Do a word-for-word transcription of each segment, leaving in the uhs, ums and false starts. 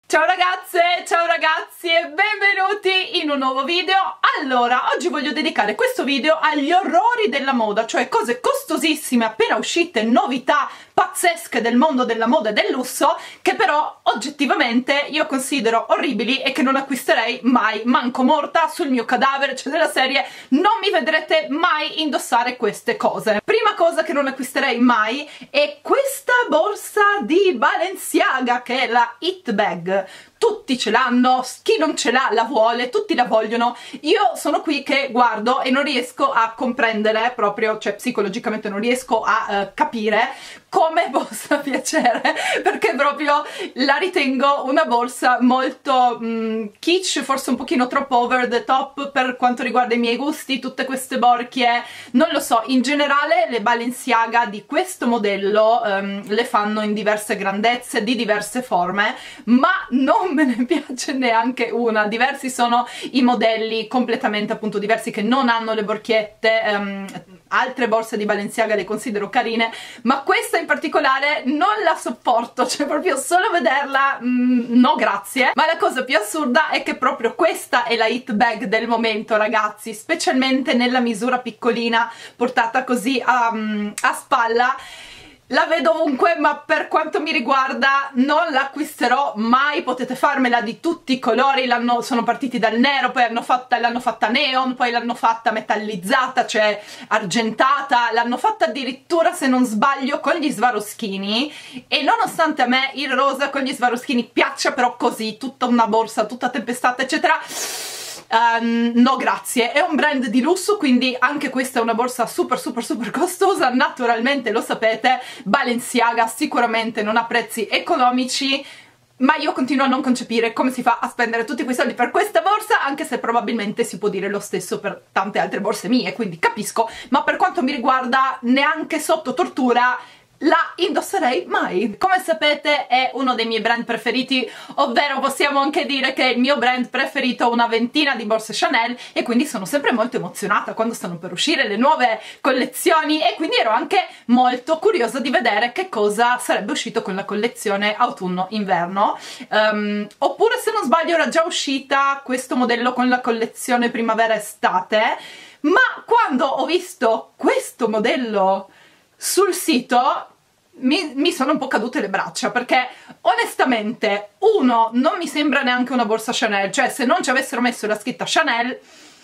Ciao ragazze, ciao ragazzi e benvenuti in un nuovo video. Allora, oggi voglio dedicare questo video agli orrori della moda, cioè cose costosissime, appena uscite, novità pazzesche del mondo della moda e del lusso, che però oggettivamente io considero orribili e che non acquisterei mai, manco morta sul mio cadavere, cioè della serie non mi vedrete mai indossare queste cose. Prima cosa che non acquisterei mai è questa borsa di Balenciaga, che è la It Bag. Tutti ce l'hanno, chi non ce l'ha la vuole, tutti la vogliono. Io sono qui che guardo e non riesco a comprendere proprio, cioè psicologicamente non riesco a uh, capire come possa piacere, perché proprio la ritengo una borsa molto mm, kitsch, forse un pochino troppo over the top per quanto riguarda i miei gusti, tutte queste borchie, non lo so. In generale le Balenciaga di questo modello um, le fanno in diverse grandezze, di diverse forme, ma non me ne piace neanche una. Diversi sono i modelli completamente appunto diversi che non hanno le borchiette. um, altre borse di Balenciaga le considero carine, ma questa in particolare non la sopporto, cioè proprio solo vederla mm, no grazie. Ma la cosa più assurda è che proprio questa è la It Bag del momento, ragazzi, specialmente nella misura piccolina portata così a, a spalla. La vedo ovunque, ma per quanto mi riguarda non l'acquisterò mai. Potete farmela di tutti i colori, sono partiti dal nero, poi l'hanno fatta, l'hanno fatta neon, poi l'hanno fatta metallizzata, cioè argentata, l'hanno fatta addirittura, se non sbaglio, con gli Swarovskini, e nonostante a me il rosa con gli Swarovskini piaccia, però così, tutta una borsa, tutta tempestata, eccetera, Um, no grazie. È un brand di lusso, quindi anche questa è una borsa super super super costosa, naturalmente lo sapete. Balenciaga sicuramente non ha prezzi economici, ma io continuo a non concepire come si fa a spendere tutti quei soldi per questa borsa, anche se probabilmente si può dire lo stesso per tante altre borse mie, quindi capisco, ma per quanto mi riguarda neanche sotto tortura la indosserei mai. Come sapete è uno dei miei brand preferiti, ovvero possiamo anche dire che è il mio brand preferito, ho una ventina di borse Chanel, e quindi sono sempre molto emozionata quando stanno per uscire le nuove collezioni, e quindi ero anche molto curiosa di vedere che cosa sarebbe uscito con la collezione autunno-inverno. Um, oppure, se non sbaglio, era già uscita questo modello con la collezione primavera-estate, ma quando ho visto questo modello sul sito mi, mi sono un po' cadute le braccia, perché onestamente, uno, non mi sembra neanche una borsa Chanel, cioè se non ci avessero messo la scritta Chanel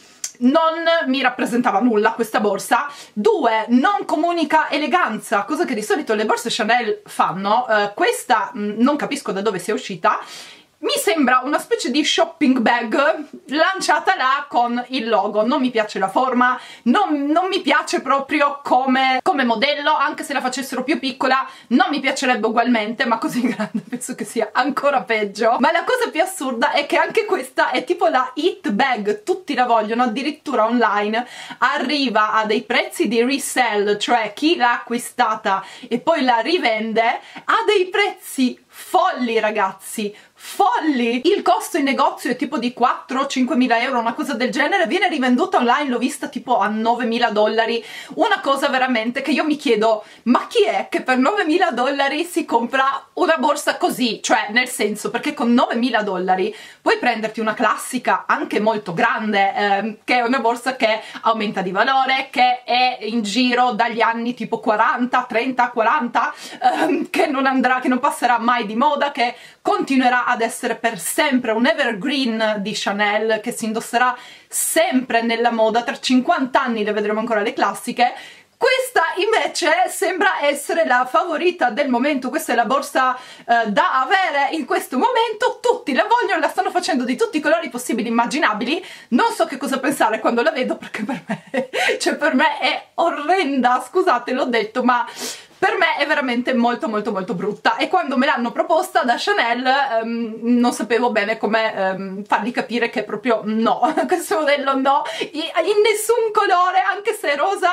non mi rappresentava nulla questa borsa. Due, non comunica eleganza, cosa che di solito le borse Chanel fanno. Uh, questa mh, non capisco da dove sia uscita. Mi sembra una specie di shopping bag lanciata là con il logo. Non mi piace la forma, non, non mi piace proprio come, come modello, anche se la facessero più piccola non mi piacerebbe ugualmente, ma così grande penso che sia ancora peggio. Ma la cosa più assurda è che anche questa è tipo la It Bag, tutti la vogliono, addirittura online arriva a dei prezzi di resell, cioè chi l'ha acquistata e poi la rivende, a dei prezzi folli, ragazzi, folli. Il costo in negozio è tipo di quattro o cinquemila euro, una cosa del genere, viene rivenduta online, l'ho vista tipo a novemila dollari, una cosa veramente che io mi chiedo, ma chi è che per novemila dollari si compra una borsa così? Cioè, nel senso, perché con novemila dollari puoi prenderti una classica anche molto grande, ehm, che è una borsa che aumenta di valore, che è in giro dagli anni tipo quaranta, trenta, quaranta, ehm, che non andrà, che non passerà mai di moda, che continuerà ad essere per sempre un evergreen di Chanel, che si indosserà sempre nella moda. Tra cinquanta anni le vedremo ancora le classiche. Questa invece sembra essere la favorita del momento, questa è la borsa eh, da avere in questo momento, tutti la vogliono, la stanno facendo di tutti i colori possibili e immaginabili. Non so che cosa pensare quando la vedo, perché per me, cioè per me è orrenda, scusate l'ho detto, ma per me è veramente molto molto molto brutta, e quando me l'hanno proposta da Chanel um, non sapevo bene come um, fargli capire che proprio no, questo modello no, in nessun colore, anche se è rosa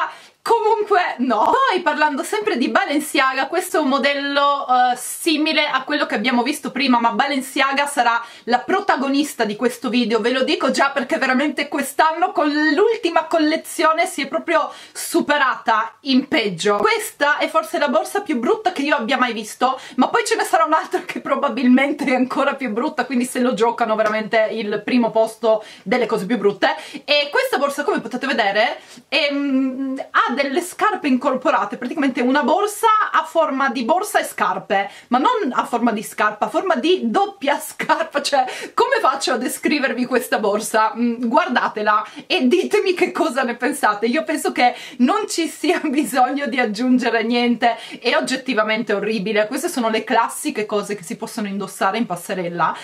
Comunque no. Poi parlando sempre di Balenciaga, questo è un modello uh, simile a quello che abbiamo visto prima, ma Balenciaga sarà la protagonista di questo video, ve lo dico già, perché veramente quest'anno con l'ultima collezione si è proprio superata in peggio. Questa è forse la borsa più brutta che io abbia mai visto, ma poi ce ne sarà un'altra che probabilmente è ancora più brutta, quindi se lo giocano veramente il primo posto delle cose più brutte. E questa borsa, come potete vedere, è, mm, ha delle scarpe incorporate, praticamente una borsa a forma di borsa e scarpe, ma non a forma di scarpa, a forma di doppia scarpa. Cioè, come faccio a descrivervi questa borsa? Mm, guardatela e ditemi che cosa ne pensate. Io penso che non ci sia bisogno di aggiungere niente, è oggettivamente orribile. Queste sono le classiche cose che si possono indossare in passerella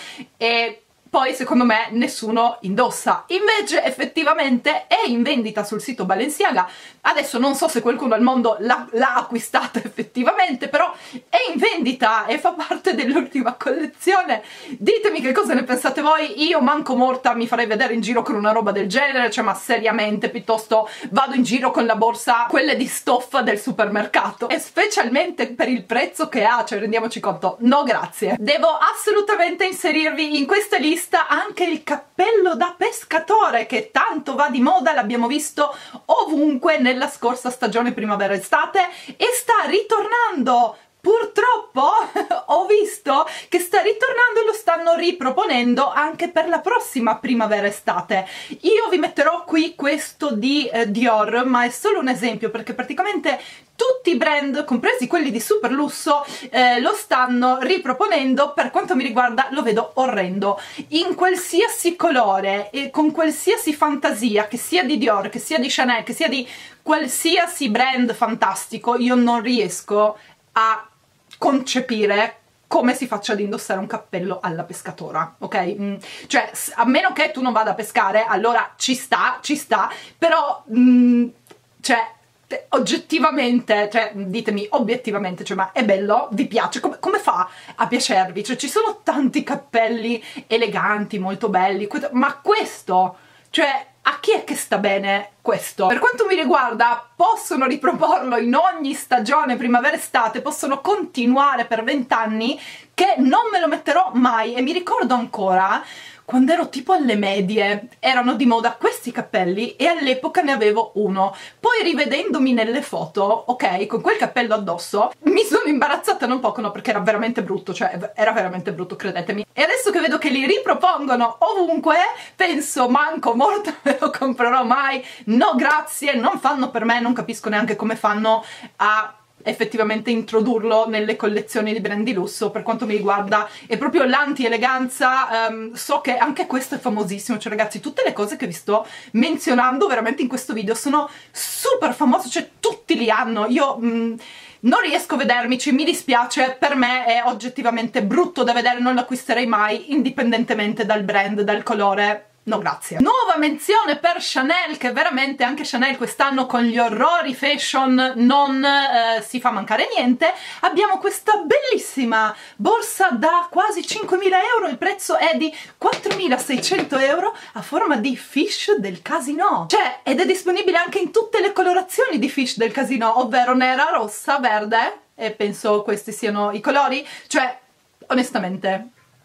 e poi secondo me nessuno indossa. Invece effettivamente è in vendita sul sito Balenciaga. Adesso non so se qualcuno al mondo l'ha acquistata effettivamente, però è in vendita e fa parte dell'ultima collezione. Ditemi che cosa ne pensate voi. Io manco morta mi farei vedere in giro con una roba del genere, cioè ma seriamente, piuttosto vado in giro con la borsa, quelle di stoffa del supermercato, e specialmente per il prezzo che ha, cioè rendiamoci conto, no grazie. Devo assolutamente inserirvi in questa lista anche il cappello da pescatore, che tanto va di moda, l'abbiamo visto ovunque nella scorsa stagione primavera-estate e sta ritornando. Purtroppo ho visto che sta ritornando e lo stanno riproponendo anche per la prossima primavera-estate. Io vi metterò qui questo di eh, Dior, ma è solo un esempio, perché praticamente tutti i brand, compresi quelli di super lusso, eh, lo stanno riproponendo. Per quanto mi riguarda lo vedo orrendo, in qualsiasi colore e con qualsiasi fantasia, che sia di Dior, che sia di Chanel, che sia di qualsiasi brand fantastico. Io non riesco a concepire come si faccia ad indossare un cappello alla pescatora, ok? Mm, cioè, a meno che tu non vada a pescare, allora ci sta, ci sta, però, mm, cioè, oggettivamente, cioè, ditemi obiettivamente, cioè, ma è bello? Vi piace? Come, come fa a piacervi? Cioè, ci sono tanti cappelli eleganti, molto belli, ma questo, cioè, a chi è che sta bene questo? Per quanto mi riguarda possono riproporlo in ogni stagione primavera-estate, possono continuare per vent'anni, che non me lo metterò mai. E mi ricordo ancora quando ero tipo alle medie, erano di moda questi cappelli e all'epoca ne avevo uno. Poi rivedendomi nelle foto, ok, con quel cappello addosso, mi sono imbarazzata non poco, no, perché era veramente brutto, cioè era veramente brutto, credetemi. E adesso che vedo che li ripropongono ovunque, penso, manco morta me lo comprerò mai, no grazie, non fanno per me, non capisco neanche come fanno a effettivamente introdurlo nelle collezioni di brand di lusso. Per quanto mi riguarda è proprio l'anti-eleganza. Um, so che anche questo è famosissimo, cioè ragazzi, tutte le cose che vi sto menzionando veramente in questo video sono super famose, cioè tutti li hanno. Io mh, non riesco a vedermici, mi dispiace, per me è oggettivamente brutto da vedere, non lo acquisterei mai, indipendentemente dal brand, dal colore. No grazie. Nuova menzione per Chanel, che veramente anche Chanel quest'anno con gli orrori fashion non eh, si fa mancare niente. Abbiamo questa bellissima borsa da quasi cinquemila euro, il prezzo è di quattromilaseicento euro, a forma di fish del Casino, cioè, ed è disponibile anche in tutte le colorazioni di fish del Casino, ovvero nera, rossa, verde, e penso questi siano i colori. Cioè, onestamente,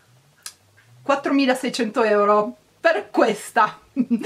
quattromilaseicento euro per questa.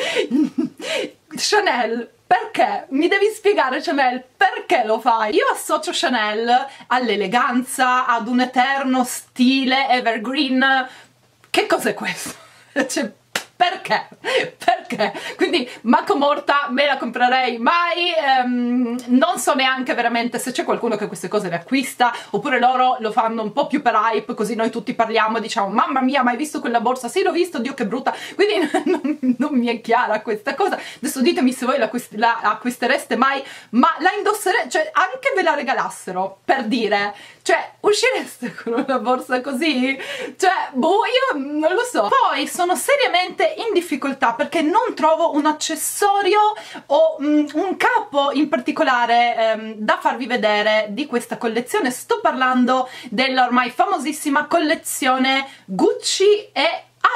Chanel, perché? Mi devi spiegare, Chanel, perché lo fai? Io associo Chanel all'eleganza, ad un eterno stile evergreen. Che cos'è questo? Cioè, perché? Perché? Quindi manco morta me la comprerei mai. Um, non so neanche veramente se c'è qualcuno che queste cose le acquista, oppure loro lo fanno un po' più per hype, così noi tutti parliamo e diciamo mamma mia, ma hai visto quella borsa? Sì, l'ho visto, Dio che brutta. Quindi non, non mi è chiara questa cosa. Adesso ditemi se voi la, la acquistereste mai, ma la indosserete, cioè anche ve la regalassero, per dire, cioè uscireste con una borsa così? Cioè, boh, io non lo so. Poi sono seriamente in difficoltà perché non trovo un accessorio o mm, un capo in particolare ehm, da farvi vedere di questa collezione. Sto parlando della ormai famosissima collezione Gucci e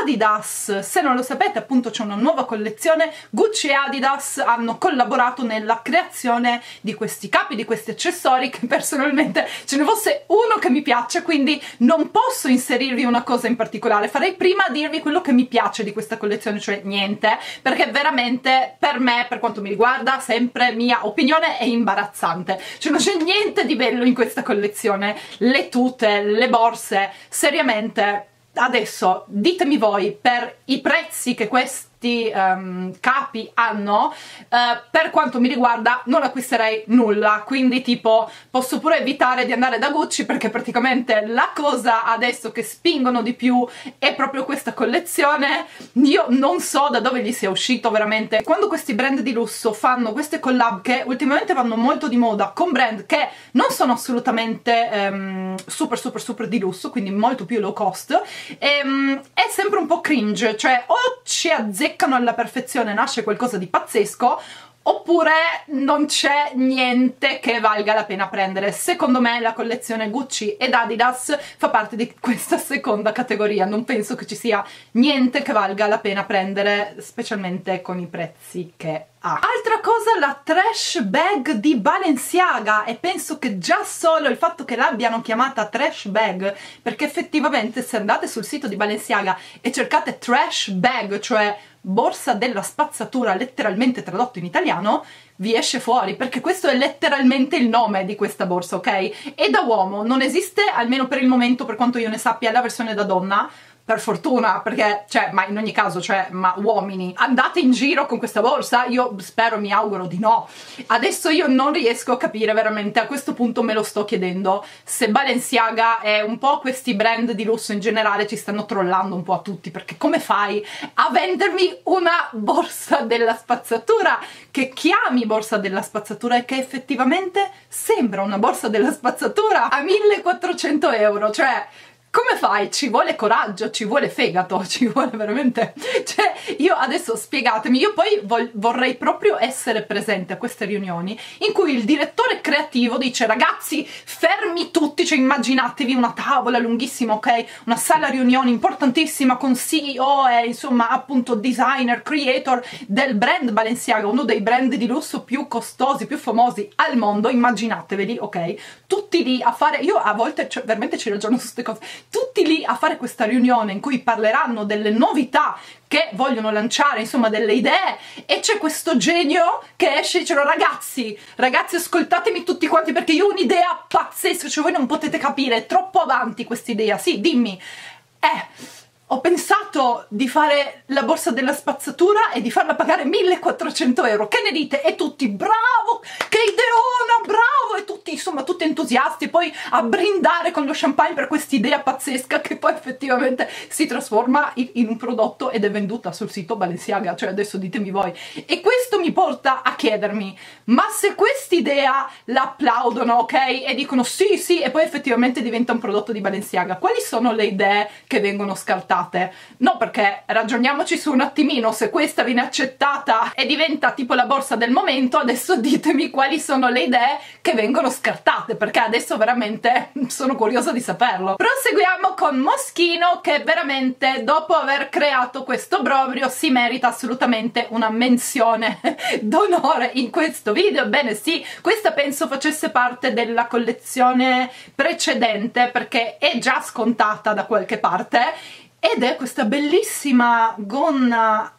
Adidas. Se non lo sapete, appunto c'è una nuova collezione, Gucci e Adidas hanno collaborato nella creazione di questi capi, di questi accessori, che personalmente ce ne fosse uno che mi piace, quindi non posso inserirvi una cosa in particolare, farei prima a dirvi quello che mi piace di questa collezione, cioè niente, perché veramente per me, per quanto mi riguarda, sempre mia opinione, è imbarazzante, cioè non c'è niente di bello in questa collezione, le tute, le borse, seriamente. Adesso ditemi voi, per i prezzi che questi um, capi hanno, uh, per quanto mi riguarda non acquisterei nulla, quindi tipo posso pure evitare di andare da Gucci, perché praticamente la cosa adesso che spingono di più è proprio questa collezione. Io non so da dove gli sia uscito veramente, quando questi brand di lusso fanno queste collab che ultimamente vanno molto di moda con brand che non sono assolutamente um, super super super di lusso, quindi molto più low cost, ehm, è sempre un po' cringe, cioè o ci azzeccano alla perfezione, nasce qualcosa di pazzesco, oppure non c'è niente che valga la pena prendere. Secondo me la collezione Gucci ed Adidas fa parte di questa seconda categoria, non penso che ci sia niente che valga la pena prendere, specialmente con i prezzi che ha. Altra cosa, la trash bag di Balenciaga, e penso che già solo il fatto che l'abbiano chiamata trash bag, perché effettivamente se andate sul sito di Balenciaga e cercate trash bag, cioè borsa della spazzatura letteralmente tradotto in italiano, vi esce fuori, perché questo è letteralmente il nome di questa borsa, ok? E da uomo non esiste, almeno per il momento, per quanto io ne sappia, la versione da donna, per fortuna, perché, cioè, ma in ogni caso, cioè, ma uomini, andate in giro con questa borsa? Io spero, mi auguro di no. Adesso io non riesco a capire veramente, a questo punto me lo sto chiedendo, se Balenciaga e un po' questi brand di lusso in generale ci stanno trollando un po' a tutti, perché come fai a vendermi una borsa della spazzatura che chiami borsa della spazzatura e che effettivamente sembra una borsa della spazzatura a millequattrocento euro? Cioè, come fai? Ci vuole coraggio, ci vuole fegato, ci vuole veramente... Cioè, io adesso spiegatemi, io poi vorrei proprio essere presente a queste riunioni in cui il direttore creativo dice: ragazzi, fermi tutti, cioè immaginatevi una tavola lunghissima, ok? Una sala riunioni importantissima con C E O e insomma appunto designer, creator del brand Balenciaga, uno dei brand di lusso più costosi, più famosi al mondo, immaginateveli, ok? Tutti lì a fare... Io a volte, cioè, veramente ci ragiono su queste cose, tutti lì a fare questa riunione in cui parleranno delle novità che vogliono lanciare, insomma delle idee, e c'è questo genio che esce e dice: ragazzi, ragazzi ascoltatemi tutti quanti perché io ho un'idea pazzesca, cioè voi non potete capire, è troppo avanti quest'idea, sì, dimmi. Eh... Ho pensato di fare la borsa della spazzatura e di farla pagare millequattrocento euro, che ne dite? E tutti: bravo, che ideona, bravo, e tutti insomma tutti entusiasti, poi a brindare con lo champagne per quest'idea pazzesca che poi effettivamente si trasforma in, in un prodotto ed è venduta sul sito Balenciaga. Cioè adesso ditemi voi, e questo mi porta a chiedermi: ma se quest'idea la applaudono, ok, e dicono sì sì, e poi effettivamente diventa un prodotto di Balenciaga, quali sono le idee che vengono scartate? No, perché ragioniamoci su un attimino, se questa viene accettata e diventa tipo la borsa del momento, adesso ditemi quali sono le idee che vengono scartate, perché adesso veramente sono curiosa di saperlo. Proseguiamo con Moschino, che veramente dopo aver creato questo obbrobrio si merita assolutamente una menzione d'onore in questo video. Bene sì, questa penso facesse parte della collezione precedente, perché è già scontata da qualche parte, ed è questa bellissima gonna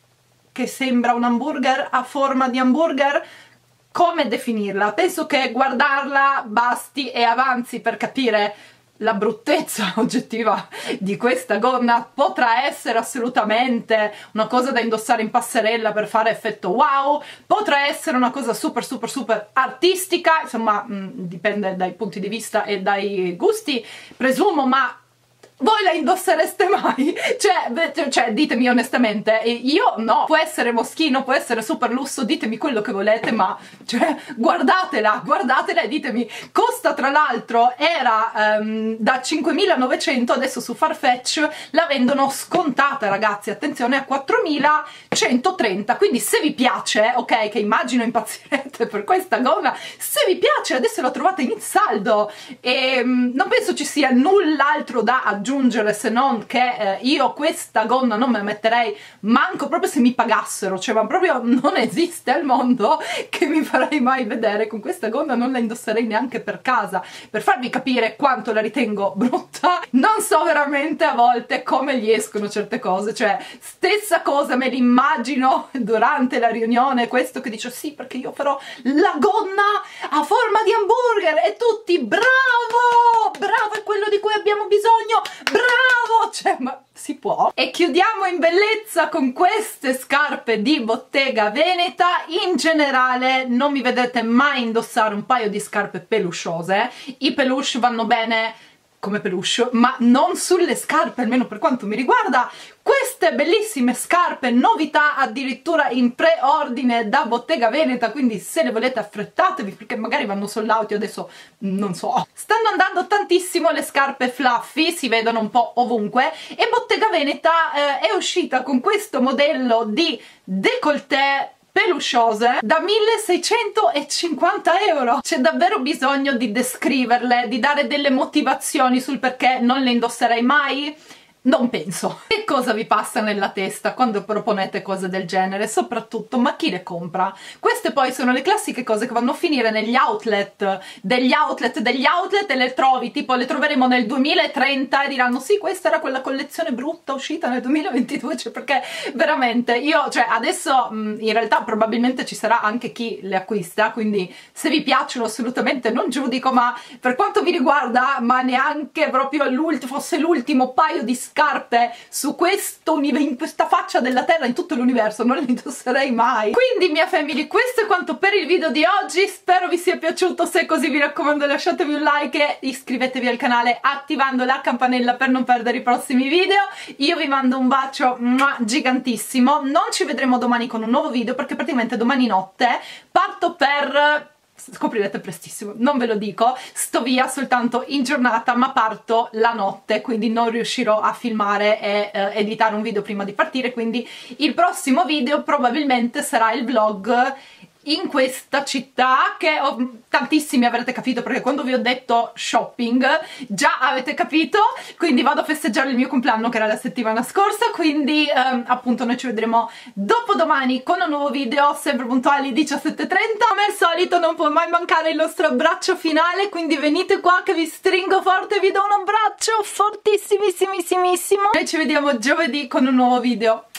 che sembra un hamburger a forma di hamburger. Come definirla? Penso che guardarla basti e avanzi per capire la bruttezza oggettiva di questa gonna. Potrà essere assolutamente una cosa da indossare in passerella per fare effetto wow, potrà essere una cosa super super super artistica, insomma mh, dipende dai punti di vista e dai gusti, presumo, ma voi la indossereste mai? Cioè, cioè, ditemi onestamente, io no. Può essere Moschino, può essere super lusso, ditemi quello che volete, ma cioè, guardatela, guardatela e ditemi. Costa, tra l'altro, era um, da cinquemilanovecento, adesso su Farfetch la vendono scontata, ragazzi, attenzione, a quattromilacentotrenta, quindi se vi piace, ok, che immagino impazzirete per questa gonna, se vi piace adesso la trovate in saldo e um, non penso ci sia null'altro da aggiungere aggiungere se non che eh, io questa gonna non me la metterei manco proprio se mi pagassero, cioè ma proprio non esiste al mondo che mi farei mai vedere con questa gonna, non la indosserei neanche per casa, per farvi capire quanto la ritengo brutta. Non so veramente a volte come gli escono certe cose, cioè stessa cosa me l'immagino durante la riunione, questo che dice sì perché io farò la gonna a forma di hamburger e tutti bravo, bravo, è quello di cui abbiamo bisogno, bravo, cioè ma si può? E chiudiamo in bellezza con queste scarpe di Bottega Veneta. In generale non mi vedete mai indossare un paio di scarpe pelusciose, i peluche vanno bene come peluche ma non sulle scarpe, almeno per quanto mi riguarda. Queste bellissime scarpe, novità addirittura in preordine da Bottega Veneta, quindi se le volete affrettatevi perché magari vanno sold out, io adesso non so. Stanno andando tantissimo le scarpe fluffy, si vedono un po' ovunque, e Bottega Veneta eh, è uscita con questo modello di décolleté pelusciose da milleseicentocinquanta euro. C'è davvero bisogno di descriverle, di dare delle motivazioni sul perché non le indosserei mai? Non penso. Che cosa vi passa nella testa quando proponete cose del genere? Soprattutto, ma chi le compra? Queste poi sono le classiche cose che vanno a finire negli outlet, degli outlet, degli outlet e le trovi, tipo le troveremo nel duemilatrenta e diranno sì, questa era quella collezione brutta uscita nel duemilaventidue, cioè perché veramente io, cioè adesso mh, in realtà probabilmente ci sarà anche chi le acquista, quindi se vi piacciono assolutamente non giudico, ma per quanto mi riguarda, ma neanche proprio l'ultimo, fosse l'ultimo paio di scarpe su questo, in questa faccia della terra, in tutto l'universo, non le indosserei mai. Quindi mia family, questo è quanto per il video di oggi, spero vi sia piaciuto, se è così vi raccomando lasciatevi un like e iscrivetevi al canale attivando la campanella per non perdere i prossimi video. Io vi mando un bacio gigantissimo, non ci vedremo domani con un nuovo video perché praticamente domani notte parto per... scoprirete prestissimo, non ve lo dico, sto via soltanto in giornata ma parto la notte, quindi non riuscirò a filmare e eh, editare un video prima di partire, quindi il prossimo video probabilmente sarà il vlog in questa città che oh, tantissimi avrete capito perché quando vi ho detto shopping già avete capito, quindi vado a festeggiare il mio compleanno che era la settimana scorsa, quindi ehm, appunto noi ci vedremo dopodomani con un nuovo video sempre puntuali diciassette e trenta. Come al solito non può mai mancare il nostro abbraccio finale, quindi venite qua che vi stringo forte e vi do un abbraccio fortissimissimissimo. Noi ci vediamo giovedì con un nuovo video.